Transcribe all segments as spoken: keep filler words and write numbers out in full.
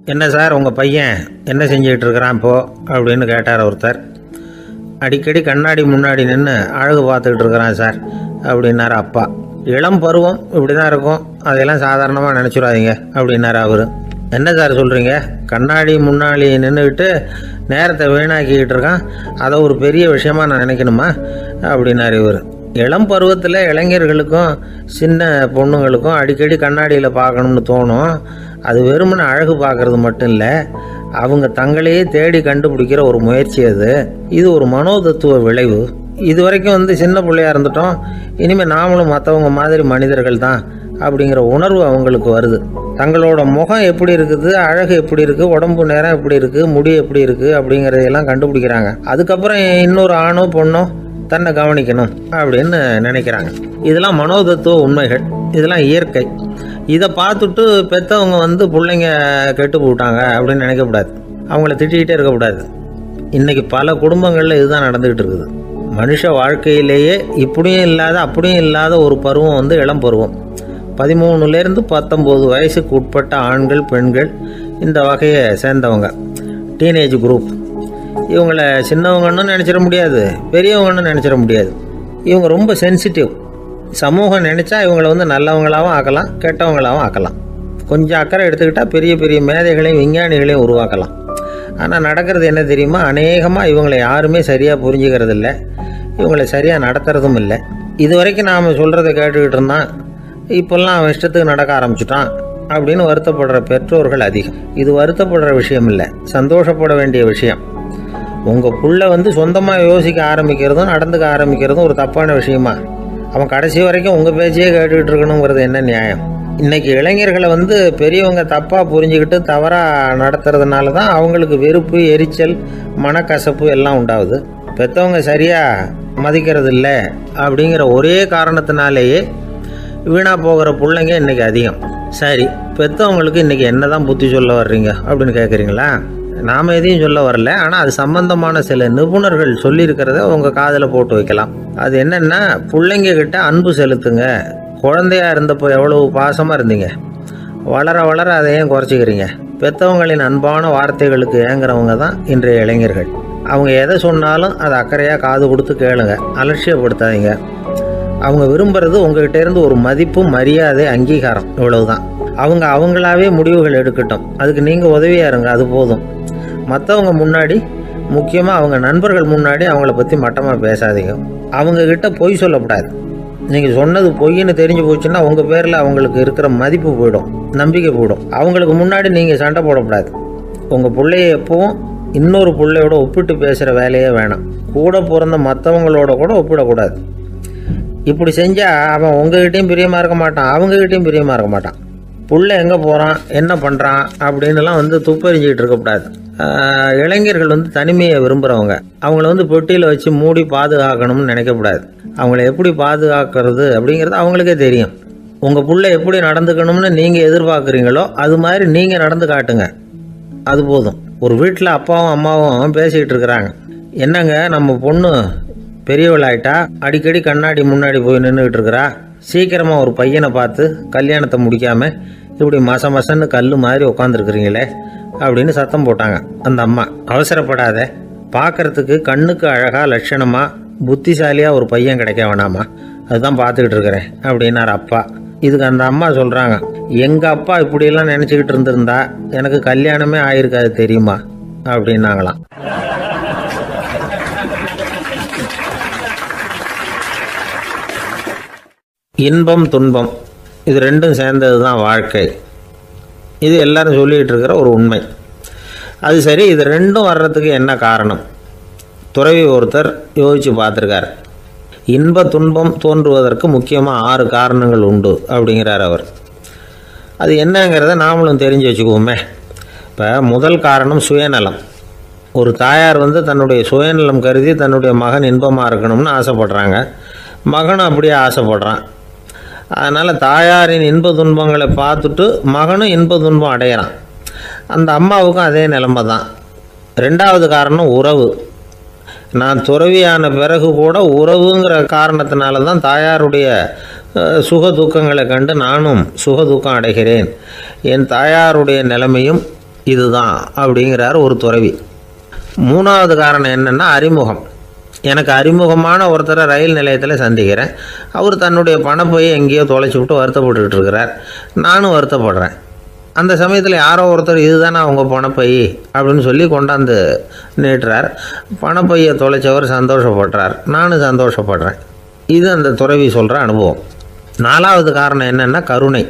என்ன சார் உங்கள் பையன் என்ன செஞ்சுக்கிட்டு இருக்கிறான் இப்போது அப்படின்னு கேட்டார் ஒருத்தர். அடிக்கடி கண்ணாடி முன்னாடி நின்று அழகு பார்த்துக்கிட்டு இருக்கிறான் சார் அப்படின்னாரு அப்பா. இளம் பருவம் இப்படி தான் இருக்கும், அதையெல்லாம் சாதாரணமாக நினச்சிடாதீங்க அப்படின்னாரு அவர். என்ன சார் சொல்கிறீங்க, கண்ணாடி முன்னாடி நின்றுக்கிட்டு நேரத்தை வீணாக்கிக்கிட்டு இருக்கான், அதை ஒரு பெரிய விஷயமா நான் நினைக்கணுமா அப்படின்னாரு இவர். இளம் பருவத்தில் இளைஞர்களுக்கும் சின்ன பொண்ணுங்களுக்கும் அடிக்கடி கண்ணாடியில் பார்க்கணும்னு தோணும். அது வெறுமனே அழகு பார்க்குறது மட்டும் இல்லை, அவங்க தங்களையே தேடி கண்டுபிடிக்கிற ஒரு முயற்சி அது. இது ஒரு மனோதத்துவ விளைவு. இது வரைக்கும் வந்து சின்ன பிள்ளையாக இருந்துட்டோம், இனிமேல் நாமளும் மற்றவங்க மாதிரி மனிதர்கள் தான் அப்படிங்கிற உணர்வு அவங்களுக்கு வருது. தங்களோட முகம் எப்படி இருக்குது, அழகு எப்படி இருக்குது, உடம்பு நேரம் எப்படி இருக்குது, முடி எப்படி இருக்குது அப்படிங்கிறதையெல்லாம் கண்டுபிடிக்கிறாங்க. அதுக்கப்புறம் இன்னொரு ஆணோ பொண்ணோ தன்னை கவனிக்கணும் அப்படின்னு நினைக்கிறாங்க. இதெல்லாம் மனோதத்துவ உண்மைகள், இதெல்லாம் இயற்கை. இதை பார்த்துட்டு பெற்றவங்க வந்து பிள்ளைங்க கெட்டு போட்டாங்க அப்படின்னு நினைக்கக்கூடாது, அவங்கள திட்டிக்கிட்டே இருக்கக்கூடாது. இன்றைக்கி பல குடும்பங்களில் இதுதான் நடந்துக்கிட்டு இருக்குது. மனுஷ வாழ்க்கையிலேயே இப்படியும் இல்லாத அப்படியும் இல்லாத ஒரு பருவம் வந்து இளம் பருவம். பதிமூணுலேருந்து பத்தொம்போது வயசுக்கு உட்பட்ட ஆண்கள் பெண்கள் இந்த வகையை சேர்ந்தவங்க, டீனேஜ் குரூப். இவங்கள சின்னவங்கன்னு நினச்சிட முடியாது, பெரியவங்கன்னு நினச்சிட முடியாது. இவங்க ரொம்ப சென்சிட்டிவ். சமூகம் நினச்சா இவங்களை வந்து நல்லவங்களாகவும் ஆக்கலாம், கெட்டவங்களாகவும் ஆக்கலாம். கொஞ்சம் அக்கறை எடுத்துக்கிட்டால் பெரிய பெரிய மேதைகளையும் விஞ்ஞானிகளையும் உருவாக்கலாம். ஆனால் நடக்கிறது என்ன தெரியுமா, அநேகமாக இவங்களை யாருமே சரியாக புரிஞ்சுக்கிறது இல்லை, இவங்களை சரியாக நடத்துறதும் இல்லை. இது வரைக்கும் நாம் சொல்கிறத கேட்டுக்கிட்டு இருந்தான், இப்போல்லாம் அவன் இஷ்டத்துக்கு நடக்க ஆரம்பிச்சுட்டான் அப்படின்னு வருத்தப்படுற பெற்றோர்கள் அதிகம். இது வருத்தப்படுற விஷயம் இல்லை, சந்தோஷப்பட வேண்டிய விஷயம். உங்கள் புள்ள வந்து சொந்தமாக யோசிக்க ஆரம்பிக்கிறதும் நடந்துக்க ஆரம்பிக்கிறதும் ஒரு தப்பான விஷயமா? அவன் கடைசி வரைக்கும் உங்கள் பேச்சையே கேட்டுக்கிட்டு இருக்கணுங்கிறது என்ன நியாயம்? இன்றைக்கி இளைஞர்களை வந்து பெரியவங்க தப்பாக புரிஞ்சுக்கிட்டு தவறாக நடத்துறதுனால தான் அவங்களுக்கு வெறுப்பு, எரிச்சல், மனக்கசப்பு எல்லாம் உண்டாகுது. பெற்றவங்க சரியாக மதிக்கிறது இல்லை அப்படிங்கிற ஒரே காரணத்தினாலேயே வீணாக போகிற பிள்ளைங்க இன்றைக்கி அதிகம். சரி, பெற்றவங்களுக்கு இன்றைக்கி என்ன தான் புத்தி சொல்ல வர்றீங்க அப்படின்னு கேட்குறீங்களா? நாம் எதையும் சொல்ல வரல, ஆனால் அது சம்பந்தமான சில நிபுணர்கள் சொல்லியிருக்கிறத உங்கள் காதில் போட்டு வைக்கலாம். அது என்னென்னா, பிள்ளைங்க கிட்ட அன்பு செலுத்துங்க. குழந்தையாக இருந்தப்போ எவ்வளவு பாசமாக இருந்தீங்க, வளர வளர அதை ஏன் குறைச்சிக்கிறீங்க? பெற்றவங்களின் அன்பான வார்த்தைகளுக்கு ஏங்குறவங்க தான் இன்றைய இளைஞர்கள். அவங்க எதை சொன்னாலும் அதை அக்கறையாக காது கொடுத்து கேளுங்க, அலட்சியப்படுத்தாதீங்க. அவங்க விரும்புகிறது உங்கள்கிட்டேருந்து ஒரு மதிப்பு, மரியாதை, அங்கீகாரம், இவ்வளவுதான். அவங்க அவங்களாவே முடிவுகள் எடுக்கட்டும், அதுக்கு நீங்கள் உதவியாக இருங்க, அது போதும். மற்றவங்க முன்னாடி, முக்கியமாக அவங்க நண்பர்கள் முன்னாடி அவங்கள பற்றி மட்டமாக பேசாதீங்க. அவங்கக்கிட்ட பொய் சொல்லக்கூடாது. நீங்கள் சொன்னது பொய்ன்னு தெரிஞ்சு போச்சுன்னா உங்கள் பேரில் அவங்களுக்கு இருக்கிற மதிப்பு போயிடும், நம்பிக்கை போயிடும். அவங்களுக்கு முன்னாடி நீங்கள் சண்டை போடக்கூடாது. உங்கள் பிள்ளைய எப்பவும் இன்னொரு பிள்ளையோட ஒப்பிட்டு பேசுகிற வேலையே வேணாம். கூட பிறந்த மற்றவங்களோட கூட ஒப்பிடக்கூடாது. இப்படி செஞ்சால் அவன் உங்ககிட்டையும் பிரியமாக இருக்க மாட்டான், அவங்ககிட்டையும் பிரியமாக இருக்க மாட்டான். புள்ள எங்கே போகிறான், என்ன பண்ணுறான் அப்படின்லாம் வந்து துப்பறிஞ்சிக்கிட்டு இருக்கக்கூடாது. இளைஞர்கள் வந்து தனிமையை விரும்புகிறவங்க. அவங்கள வந்து பெட்டியில் வச்சு மூடி பாதுகாக்கணும்னு நினைக்கக்கூடாது. அவங்கள எப்படி பாதுகாக்கிறது அப்படிங்கிறது அவங்களுக்கே தெரியும். உங்கள் புள்ள எப்படி நடந்துக்கணும்னு நீங்கள் எதிர்பார்க்குறீங்களோ அது மாதிரி நீங்கள் நடந்து காட்டுங்க, அது போதும். ஒரு வீட்டில் அப்பாவும் அம்மாவும் பேசிக்கிட்டு இருக்கிறாங்க, என்னங்க நம்ம பொண்ணு பெரியவளாயிட்டா, அடிக்கடி கண்ணாடி முன்னாடி போய் நின்றுக்கிட்டு இருக்கிறா, சீக்கிரமாக ஒரு பையனை பார்த்து கல்யாணத்தை முடிக்காமல் இப்படி மச மசன்னு கல் மாதிரி உட்காந்துருக்குறீங்களே அப்படின்னு சத்தம் போட்டாங்க. அந்த அம்மா, அவசரப்படாத, பார்க்குறதுக்கு கண்ணுக்கு அழகாக லட்சணமாக புத்திசாலியாக ஒரு பையன் கிடைக்க வேணாமா, அதுதான் பார்த்துக்கிட்டு இருக்கிறேன் அப்படின்னார் அப்பா. இதுக்கு அந்த அம்மா சொல்கிறாங்க, எங்கள் அப்பா இப்படியெல்லாம் நினச்சிக்கிட்டு இருந்திருந்தா எனக்கு கல்யாணமே ஆயிருக்காது தெரியுமா அப்படின்னாங்களாம். இன்பம் துன்பம் இது ரெண்டும் சேர்ந்தது தான் வாழ்க்கை. இது எல்லாரும் சொல்லிகிட்டு இருக்கிற ஒரு உண்மை. அது சரி, இது ரெண்டும் வர்றதுக்கு என்ன காரணம்? துறவி ஒருத்தர் யோசித்து பார்த்துருக்கார். இன்ப துன்பம் தோன்றுவதற்கு முக்கியமாக ஆறு காரணங்கள் உண்டு அப்படிங்கிறார் அவர். அது என்னங்கிறத நாமளும் தெரிஞ்சு வச்சுக்குவோமே. இப்போ முதல் காரணம் சுயநலம். ஒரு தாயார் வந்து தன்னுடைய சுயநலம் கருதி தன்னுடைய மகன் இன்பமாக இருக்கணும்னு ஆசைப்படுறாங்க. மகனும் அப்படியே ஆசைப்படுறான். அதனால் தாயாரின் இன்ப துன்பங்களை பார்த்துட்டு மகனும் இன்ப துன்பம் அடையிறான். அந்த அம்மாவுக்கும் அதே நிலைமை தான். ரெண்டாவது காரணம் உறவு. நான் துறவியான பிறகு கூட உறவுங்கிற காரணத்தினால தான் தாயாருடைய சுக துக்கங்களை கண்டு நானும் சுக துக்கம் அடைகிறேன். என் தாயாருடைய நிலைமையும் இதுதான் அப்படிங்கிறார் ஒரு துறவி. மூணாவது காரணம் என்னென்னா அறிமுகம். எனக்கு அறிமுகமான ஒருத்தரை ரயில் நிலையத்தில் சந்திக்கிறேன். அவர் தன்னுடைய பணப்பையை எங்கேயோ தொலைச்சி விட்டு வருத்தப்பட்டுக்கிட்டு இருக்கிறார். நானும் வருத்தப்படுறேன். அந்த சமயத்தில் யாரோ ஒருத்தர் இதுதானே அவங்க பணப்பை அப்படின்னு சொல்லி கொண்டாந்து நீட்டுறார். பணப்பையை தொலைச்சவர் சந்தோஷப்படுறார், நானும் சந்தோஷப்படுறேன். இது அந்த துறவி சொல்கிற அனுபவம். நாலாவது காரணம் என்னென்னா கருணை.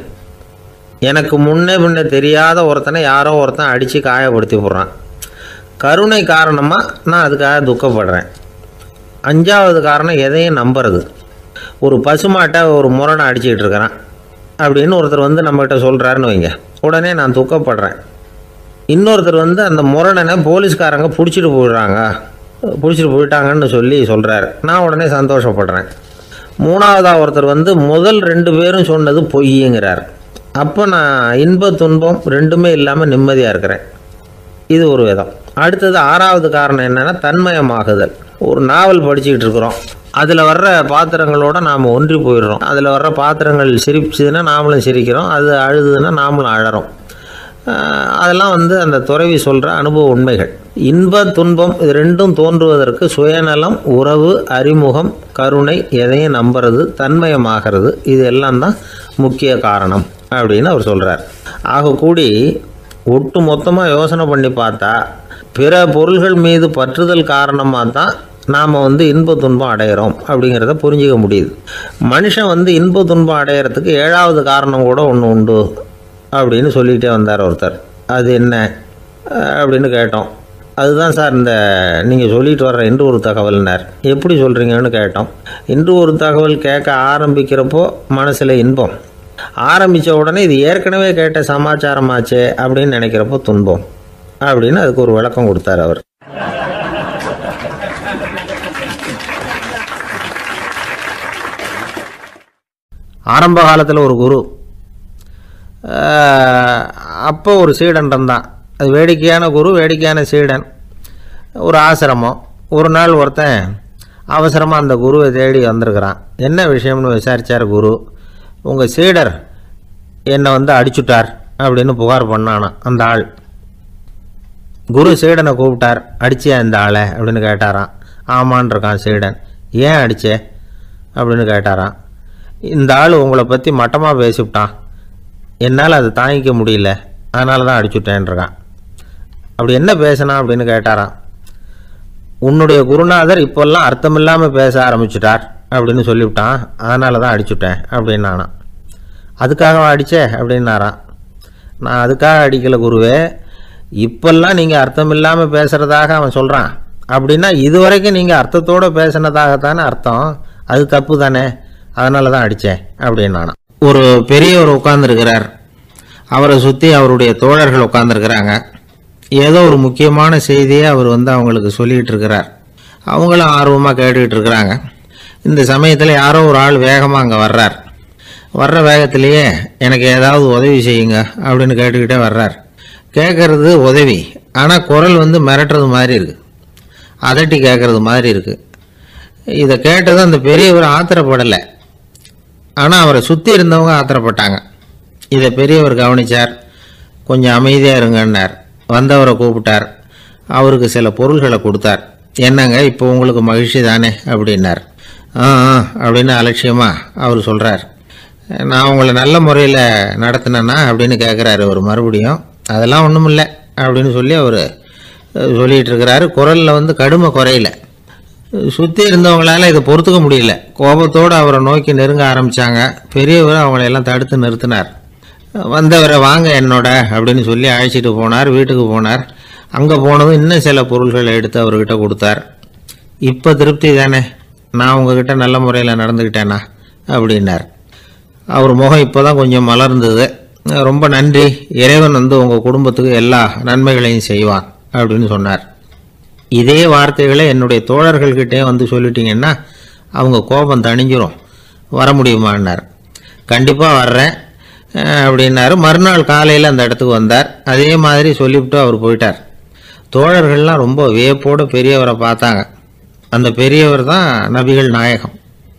எனக்கு முன்னே பின்னே தெரியாத ஒருத்தனை யாரோ ஒருத்தன் அடித்து காயப்படுத்தி போடுறான். கருணை காரணமாக நான் அதுக்காக துக்கப்படுறேன். அஞ்சாவது காரணம் எதையும் நம்புறது. ஒரு பசுமாட்டை ஒரு முரணை அடிச்சுக்கிட்டு இருக்கிறான் அப்படின்னு ஒருத்தர் வந்து நம்மகிட்ட சொல்கிறாருன்னு வைங்க, உடனே நான் துக்கப்படுறேன். இன்னொருத்தர் வந்து அந்த முரணனை போலீஸ்காரங்க பிடிச்சிட்டு போயிடுறாங்க பிடிச்சிட்டு போயிட்டாங்கன்னு சொல்லி சொல்கிறார், நான் உடனே சந்தோஷப்படுறேன். மூணாவதாக ஒருத்தர் வந்து முதல் ரெண்டு பேரும் சொன்னது பொய்யுங்கிறார். அப்போ நான் இன்ப துன்பம் ரெண்டுமே இல்லாமல் நிம்மதியாக இருக்கிறேன். இது ஒரு விதம். அடுத்தது ஆறாவது காரணம் என்னென்னா தன்மயமாகுதல். ஒரு நாவல் படிச்சுக்கிட்டு இருக்கிறோம், அதில் வர்ற பாத்திரங்களோடு நாம் ஒன்றி போயிடுறோம். அதில் வர்ற பாத்திரங்கள் சிரிச்சுதுன்னா நாமளும் சிரிக்கிறோம், அது அழுதுன்னா நாமளும் அழறோம். அதெல்லாம் வந்து அந்த துறவி சொல்கிற அனுபவ உண்மைகள். இன்ப துன்பம் இது ரெண்டும் தோன்றுவதற்கு சுயநலம், உறவு, அறிமுகம், கருணை, எதையும் நம்புறது, தன்மயமாகிறது, இது எல்லாம் தான் முக்கிய காரணம் அப்படின்னு அவர் சொல்கிறார். ஆக கூடி ஒட்டு மொத்தமாக யோசனை பண்ணி பார்த்தா பிற பொருள்கள் மீது பற்றுதல் காரணமாக தான் நாம் வந்து இன்ப துன்பம் அடைகிறோம் அப்படிங்கிறத புரிஞ்சிக்க முடியுது. மனுஷன் வந்து இன்ப துன்பம் அடைகிறதுக்கு ஏழாவது காரணம் கூட ஒன்று உண்டு அப்படின்னு சொல்லிகிட்டே வந்தார் ஒருத்தர். அது என்ன அப்படின்னு கேட்டோம். அதுதான் சார் இந்த நீங்கள் சொல்லிட்டு வர்ற இன்று ஒரு தகவல்னார். எப்படி சொல்கிறீங்கன்னு கேட்டோம். இன்று ஒரு தகவல் கேட்க ஆரம்பிக்கிறப்போ மனசில் இன்பம், ஆரம்பித்த உடனே இது ஏற்கனவே கேட்ட சமாச்சாரமாச்சே அப்படின்னு நினைக்கிறப்போ துன்பம் அப்படின்னு அதுக்கு ஒரு விளக்கம் கொடுத்தார் அவர். ஆரம்ப காலத்தில் ஒரு குரு, அப்போ ஒரு சீடன் இருந்தான். அது வேடிக்கையான குரு, வேடிக்கையான சீடன். ஒரு ஆசிரமம். ஒரு நாள் ஒருத்தன் அவசரமாக அந்த குருவை தேடி வந்திருக்கிறான். என்ன விஷயம்னு விசாரித்தார் குரு. உங்கள் சீடர் என்னை வந்து அடிச்சுட்டார் அப்படின்னு புகார் பண்ணானா அந்த ஆள். குரு சீடனை கூப்பிட்டார். அடிச்சியா இந்த ஆளை அப்படின்னு கேட்டாரான். ஆமான் இருக்கான் சீடன். ஏன் அடிச்சே அப்படின்னு கேட்டாரான். இந்த ஆள் உங்களை பற்றி மட்டமாக பேசிவிட்டான், என்னால் அதை தாங்கிக்க முடியல, அதனால தான் அடிச்சுட்டேன்ருக்கான். அப்படி என்ன பேசினா அப்படின்னு கேட்டாரான். உன்னுடைய குருநாதர் இப்போல்லாம் அர்த்தமில்லாமல் பேச ஆரம்பிச்சுட்டார் அப்படின்னு சொல்லிவிட்டான், அதனால தான் அடிச்சுட்டேன் அப்படின்னு நானான். அதுக்காக அடித்தே அப்படின்னாரான். நான் அதுக்காக அடிக்கலை குருவே, இப்போல்லாம் நீங்கள் அர்த்தமில்லாமல் பேசுகிறதாக அவன் சொல்கிறான், அப்படின்னா இதுவரைக்கும் நீங்கள் அர்த்தத்தோடு பேசினதாகத்தானே அர்த்தம், அது தப்பு தானே, அதனால தான் அடித்தேன் அப்படின்னு நானான். ஒரு பெரியவர் உட்கார்ந்துருக்கிறார். அவரை சுற்றி அவருடைய தோழர்கள் உட்கார்ந்துருக்கிறாங்க. ஏதோ ஒரு முக்கியமான செய்தியை அவர் வந்து அவங்களுக்கு சொல்லிகிட்டு இருக்கிறார். அவங்களும் ஆர்வமாக கேட்டுக்கிட்டு இருக்கிறாங்க. இந்த சமயத்தில் யாரோ ஒரு ஆள் வேகமாக அங்கே வர்றார். வர்ற வேகத்திலேயே எனக்கு ஏதாவது உதவி செய்யுங்க அப்படின்னு கேட்டுக்கிட்டே வர்றார். கேட்குறது உதவி, ஆனால் குரல் வந்து மிரட்டுறது மாதிரி இருக்குது, அதட்டி கேட்குறது மாதிரி இருக்குது. இதை கேட்டது அந்த பெரியவர் ஆத்திரப்படலை, ஆனால் அவரை சுற்றி இருந்தவங்க ஆத்திரப்பட்டாங்க. இதை பெரியவர் கவனித்தார். கொஞ்சம் அமைதியாக இருங்கன்னார். வந்தவரை கூப்பிட்டார். அவருக்கு சில பொருள்களை கொடுத்தார். என்னங்க இப்போ உங்களுக்கு மகிழ்ச்சி தானே அப்படின்னார். ஆ ஆ அப்படின்னு அலட்சியமாக அவர் சொல்கிறார். நான் உங்களை நல்ல முறையில் நடத்தினேன்னா அப்படின்னு கேட்குறாரு அவர் மறுபடியும். அதெல்லாம் ஒன்றும் இல்லை அப்படின்னு சொல்லி அவர் சொல்லிகிட்டு இருக்கிறாரு. குரலில் வந்து கடுமை குறையில. சுற்றி இருந்தவங்களால இதை பொறுத்துக்க முடியல. கோபத்தோடு அவரை நோக்கி நெருங்க ஆரம்பித்தாங்க. பெரியவர் அவங்களையெல்லாம் தடுத்து நிறுத்தினார். வந்தவரை வாங்க என்னோட அப்படின்னு சொல்லி அழைச்சிட்டு போனார். வீட்டுக்கு போனார். அங்கே போனதும் இன்னும் சில பொருள்களை எடுத்து அவர்கிட்ட கொடுத்தார். இப்போ திருப்தி தானே, நான் உங்ககிட்ட நல்ல முறையில் நடந்துக்கிட்டேனா அப்படின்னார். அவர் முகம் இப்போ தான் கொஞ்சம் மலர்ந்தது. ரொம்ப நன்றி, இறைவன் வந்து உங்கள் குடும்பத்துக்கு எல்லா நன்மைகளையும் செய்வான் அப்படின்னு சொன்னார். இதே வார்த்தைகளை என்னுடைய தோழர்கள்கிட்டே வந்து சொல்லிட்டீங்கன்னா அவங்க கோபம் தணிஞ்சிரும், வர முடியுமான்னார். கண்டிப்பாக வர்றேன் அப்படின்னாரு. மறுநாள் காலையில் அந்த இடத்துக்கு வந்தார். அதே மாதிரி சொல்லிவிட்டு அவர் போயிட்டார். தோழர்கள்லாம் ரொம்ப வியப்போடு பெரியவரை பார்த்தாங்க. அந்த பெரியவர் தான் நபிகள் நாயகம்.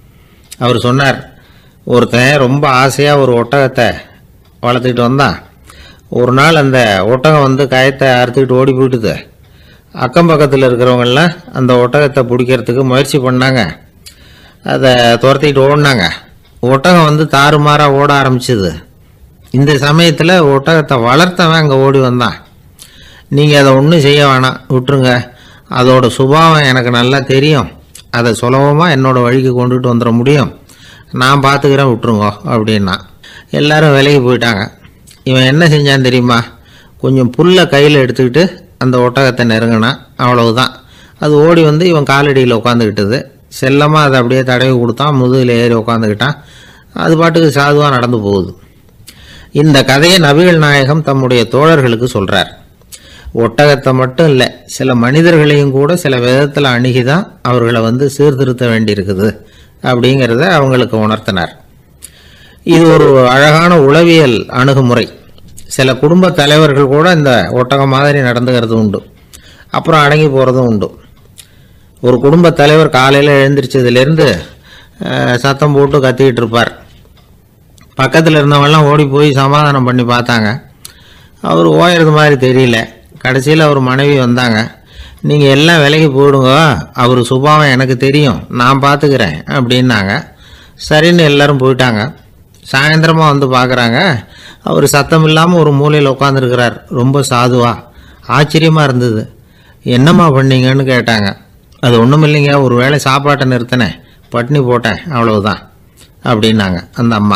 அவர் சொன்னார், ஒருத்தன் ரொம்ப ஆசையாக ஒரு ஒட்டகத்தை வளர்த்துக்கிட்டு வந்தான். ஒரு நாள் அந்த ஒட்டகம் வந்து கயத்தை அறுத்துக்கிட்டு ஓடி போயிட்டுது. அக்கம் பக்கத்தில் இருக்கிறவங்கெல்லாம் அந்த ஒட்டகத்தை பிடிக்கிறதுக்கு முயற்சி பண்ணாங்க. அதை துரத்திக்கிட்டு ஓடினாங்க. ஒட்டகம் வந்து தாறுமாறாக ஓட ஆரம்பிச்சிது. இந்த சமயத்தில் ஒட்டகத்தை வளர்த்தவன் அங்கே ஓடி வந்தான். நீங்கள் அதை ஒன்றும் செய்ய வேணாம், விட்டுருங்க. அதோட சுபாவம் எனக்கு நல்லா தெரியும். அதை சுலபமாக என்னோடய வழிக்கு கொண்டுட்டு வந்துட முடியும். நான் பார்த்துக்கிறேன், விட்டுருங்க அப்படின்னா. எல்லோரும் விலைக்கு போயிட்டாங்க. இவன் என்ன செஞ்சான்னு தெரியுமா? கொஞ்சம் புல்லை கையில் எடுத்துக்கிட்டு அந்த ஒட்டகத்தை நெருங்கினான். அவ்வளவுதான். அது ஓடி வந்து இவன் காலடியில் உட்காந்துக்கிட்டது. செல்லமாக அதை அப்படியே தடவி கொடுத்தான். முதுகில் ஏறி உட்காந்துக்கிட்டான். அது பாட்டுக்கு சாதுவாக நடந்து போகுது. இந்த கதையை நபிகள் நாயகம் தம்முடைய தோழர்களுக்கு சொல்கிறார். ஒட்டகத்தை மட்டும் இல்லை, சில மனிதர்களையும் கூட சில விதத்தில் அணுகி தான் அவர்களை வந்து சீர்திருத்த வேண்டியிருக்குது அப்படிங்கிறத அவங்களுக்கு உணர்த்தினார். இது ஒரு அழகான உளவியல் அணுகுமுறை. சில குடும்ப தலைவர்கள் கூட இந்த ஒட்டகம் மாதிரி நடந்துக்கிறது உண்டு. அப்புறம் அடங்கி போகிறதும் உண்டு. ஒரு குடும்ப தலைவர் காலையில் எழுந்திரிச்சதுலேருந்து சத்தம் போட்டு கத்திக்கிட்டு இருப்பார். பக்கத்தில் இருந்தவங்கெல்லாம் ஓடி போய் சமாதானம் பண்ணி பார்த்தாங்க. அவர் ஓயறது மாதிரி தெரியல. கடைசியில் அவர் மனைவி வந்தாங்க. நீங்கள் எல்லாம் விலைக்கு போயிடுங்க, அவர் சுபாவம் எனக்கு தெரியும், நான் பார்த்துக்கிறேன் அப்படின்னாங்க. சரின்னு எல்லோரும் போயிட்டாங்க. சாயந்தரமாக வந்து பார்க்குறாங்க, அவர் சத்தம் இல்லாமல் ஒரு மூலையில் உட்காந்துருக்கிறார். ரொம்ப சாதுவா. ஆச்சரியமாக இருந்தது. என்னம்மா பண்ணீங்கன்னு கேட்டாங்க. அது ஒன்றும் இல்லைங்க, ஒரு வேளை சாப்பாட்டை நிறுத்தினேன், பட்னி போட்டேன், அவ்வளவுதான் அப்படின்னாங்க அந்த அம்மா.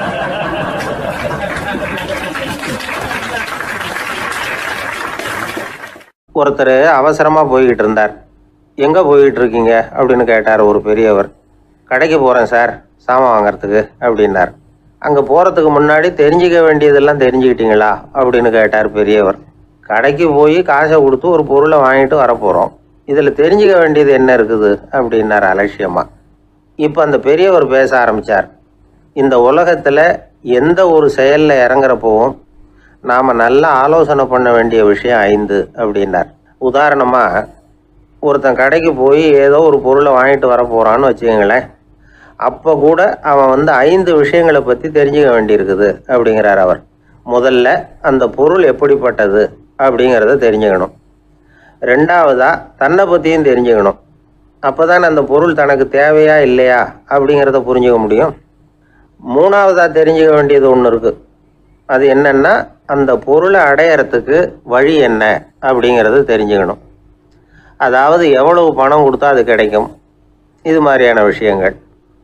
ஒருத்தர் அவசரமாக போய்கிட்டு இருந்தார். எங்கே போய்கிட்டு இருக்கீங்க அப்படின்னு கேட்டார் ஒரு பெரியவர். கடைக்கு போகிறேன் சார், சாமான் வாங்கிறதுக்கு அப்படின்னார். அங்கே போகிறதுக்கு முன்னாடி தெரிஞ்சிக்க வேண்டியதெல்லாம் தெரிஞ்சுக்கிட்டீங்களா அப்படின்னு கேட்டார் பெரியவர். கடைக்கு போய் காசை கொடுத்து ஒரு பொருளை வாங்கிட்டு வரப்போகிறோம், இதில் தெரிஞ்சிக்க வேண்டியது என்ன இருக்குது அப்படின்னார் அலட்சியமாக. இப்போ அந்த பெரியவர் பேச ஆரம்பித்தார். இந்த உலகத்தில் எந்த ஒரு செயலில் இறங்குறப்போவும் நாம் நல்லா ஆலோசனை பண்ண வேண்டிய விஷயம் ஐந்து அப்படின்னார். உதாரணமாக, ஒருத்தன் கடைக்கு போய் ஏதோ ஒரு பொருளை வாங்கிட்டு வர போகிறான்னு வச்சுக்கோங்களேன். அப்போ கூட அவன் வந்து ஐந்து விஷயங்களை பற்றி தெரிஞ்சுக்க வேண்டியிருக்குது அப்படிங்கிறார் அவர். முதல்ல அந்த பொருள் எப்படிப்பட்டது அப்படிங்கிறத தெரிஞ்சுக்கணும். ரெண்டாவதாக தன்னை பற்றியும் தெரிஞ்சுக்கணும். அப்போ தான் அந்த பொருள் தனக்கு தேவையா இல்லையா அப்படிங்கிறத புரிஞ்சுக்க முடியும். மூணாவதாக தெரிஞ்சுக்க வேண்டியது ஒன்று இருக்குது. அது என்னென்னா, அந்த பொருளை அடையறதுக்கு வழி என்ன அப்படிங்கிறது தெரிஞ்சுக்கணும். அதாவது எவ்வளவு பணம் கொடுத்தா அது கிடைக்கும், இது மாதிரியான விஷயங்கள்.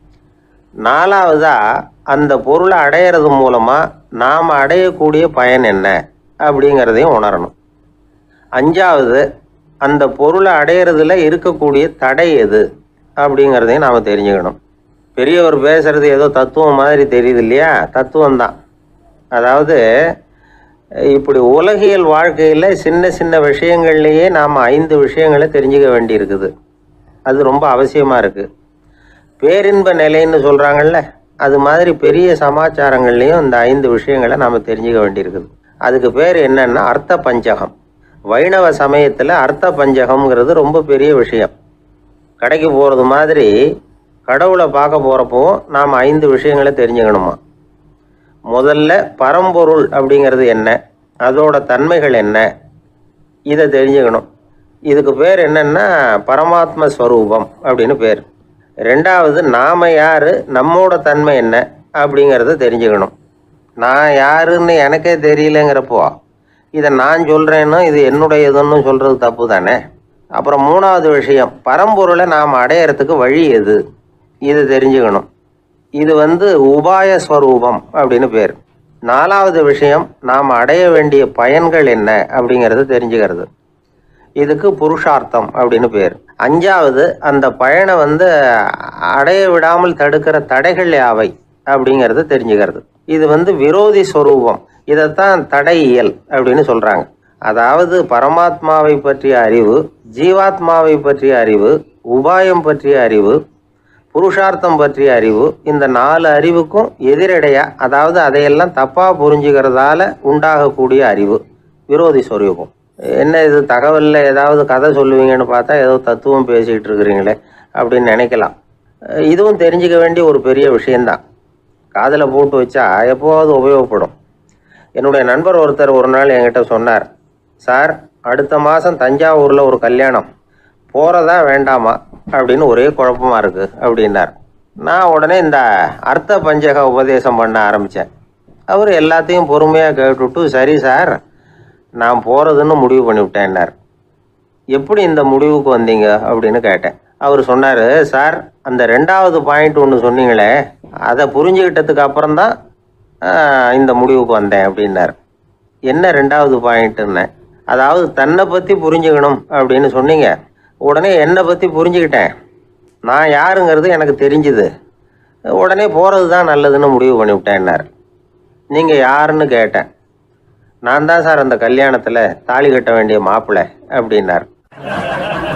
நாலாவதாக அந்த பொருளை அடையிறது மூலமாக நாம் அடையக்கூடிய பயன் என்ன அப்படிங்கிறதையும் உணரணும். அஞ்சாவது, அந்த பொருளை அடையிறதுல இருக்கக்கூடிய தடை எது அப்படிங்கிறதையும் நாம் தெரிஞ்சுக்கணும். பெரியவர் பேசுகிறது ஏதோ தத்துவம் மாதிரி தெரியுது இல்லையா? தத்துவம்தான். அதாவது இப்படி உலகியல் வாழ்க்கையில் சின்ன சின்ன விஷயங்கள்லேயே நாம் ஐந்து விஷயங்களை தெரிஞ்சுக்க வேண்டி இருக்குது. அது ரொம்ப அவசியமாக இருக்குது. பேரின்ப நிலைன்னு சொல்கிறாங்கல்ல, அது மாதிரி பெரிய சமாச்சாரங்கள்லேயும் இந்த ஐந்து விஷயங்களை நாம் தெரிஞ்சுக்க வேண்டியிருக்குது. அதுக்கு பேர் என்னன்னா அர்த்த பஞ்சகம். வைணவ சமயத்தில் அர்த்த பஞ்சகம்ங்கிறது ரொம்ப பெரிய விஷயம். கடைக்கு போகிறது மாதிரி கடவுளை பார்க்க போகிறப்போ நாம் ஐந்து விஷயங்களை தெரிஞ்சுக்கணுமா. முதல்ல பரம்பொருள் அப்படிங்கிறது என்ன, அதோட தன்மைகள் என்ன, இதை தெரிஞ்சுக்கணும். இதுக்கு பேர் என்னன்னா பரமாத்ம ஸ்வரூபம் அப்படின்னு பேர். ரெண்டாவது, நாம் யார், நம்மோட தன்மை என்ன அப்படிங்கிறத தெரிஞ்சுக்கணும். நான் யாருன்னு எனக்கே தெரியலங்கிறப்போ இதை நான் சொல்கிறேன்னு இது என்னுடையதுன்னு சொல்கிறது தப்பு தானே. அப்புறம் மூணாவது விஷயம், பரம்பொருளை நாம் அடையிறதுக்கு வழி எது, இது தெரிஞ்சுக்கணும். இது வந்து உபாய ஸ்வரூபம் அப்படின்னு பேர். நாலாவது விஷயம், நாம் அடைய வேண்டிய பயன்கள் என்ன அப்படிங்கிறது தெரிஞ்சுக்கிறது. இதுக்கு புருஷார்த்தம் அப்படின்னு பேர். அஞ்சாவது, அந்த பயனை வந்து அடைய விடாமல் தடுக்கிற தடைகள் யாவை அப்படிங்கிறது தெரிஞ்சுக்கிறது. இது வந்து விரோதி ஸ்வரூபம். இதைத்தான் தடையியல் அப்படின்னு சொல்கிறாங்க. அதாவது பரமாத்மாவை பற்றிய அறிவு, ஜீவாத்மாவை பற்றிய அறிவு, உபாயம் பற்றிய அறிவு, புருஷார்த்தம் பற்றிய அறிவு, இந்த நாலு அறிவுக்கும் எதிரடையா, அதாவது அதையெல்லாம் தப்பாக புரிஞ்சுக்கிறதால உண்டாகக்கூடிய அறிவு விரோதி ஸ்வரூபம். என்ன இது தகவலில் ஏதாவது கதை சொல்லுவீங்கன்னு பார்த்தா ஏதோ தத்துவம் பேசிக்கிட்டு இருக்கிறீங்களே அப்படின்னு நினைக்கலாம். இதுவும் தெரிஞ்சுக்க வேண்டிய ஒரு பெரிய விஷயந்தான். காதில் போட்டு வச்சா எப்போவாவது உபயோகப்படும். என்னுடைய நண்பர் ஒருத்தர் ஒரு நாள் என்கிட்ட சொன்னார், சார் அடுத்த மாதம் தஞ்சாவூரில் ஒரு கல்யாணம், போகிறதா வேண்டாமா அப்படின்னு ஒரே குழப்பமாக இருக்குது அப்படின்னார். நான் உடனே இந்த அர்த்த பஞ்சக உபதேசம் பண்ண ஆரம்பித்தேன். அவர் எல்லாத்தையும் பொறுமையாக கேட்டுவிட்டு, சரி சார் நான் போகிறதுன்னு முடிவு பண்ணிவிட்டேன்னார். எப்படி இந்த முடிவுக்கு வந்தீங்க அப்படின்னு கேட்டேன். அவர் சொன்னார், சார் அந்த ரெண்டாவது பாயிண்ட் ஒன்று சொன்னீங்களே, அதை புரிஞ்சுக்கிட்டதுக்கு அப்புறம்தான் இந்த முடிவுக்கு வந்தேன் அப்படின்னார். என்ன ரெண்டாவது பாயிண்ட்டுன்னு? அதாவது தன்னை பற்றி புரிஞ்சுக்கணும் அப்படின்னு சொன்னீங்க, உடனே என்னை பற்றி புரிஞ்சுக்கிட்டேன், நான் யாருங்கிறது எனக்கு தெரிஞ்சுது, உடனே போகிறது தான் நல்லதுன்னு முடிவு பண்ணிவிட்டேன்னார். நீங்கள் யாருன்னு கேட்டேன். நான் தான் சார் அந்த கல்யாணத்தில் தாலி கட்ட வேண்டிய மாப்பிள்ளை அப்படின்னார்.